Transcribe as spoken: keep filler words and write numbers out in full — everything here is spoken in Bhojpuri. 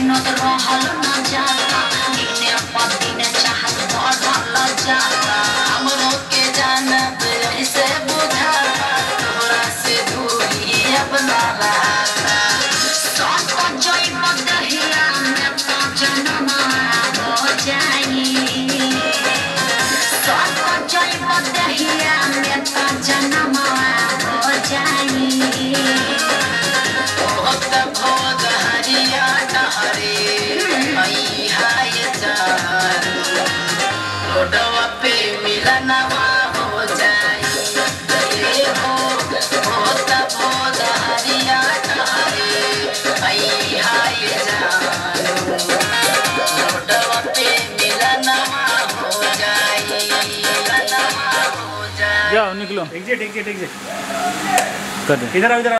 विनोद रहल न जाता इने पति ने चाहत बढ़ल जाता हमरो के जानब ऐसे बुझाता तोरा से दूरी अब ना रहता सब जोई बदहिया में तो जन्मा हो जाई सब जोई बदहिया में तो जन्मा हो जाई रोडवा पे मिलनवा हो जाई हो बहुत बहुत हरिया तारे आई हाय जानो रोडवा पे मिलनवा हो जाई मिलनवा हो जाई जाओ निकलो एग्जिट एग्जिट एग्जिट कर दे इधर आओ इधर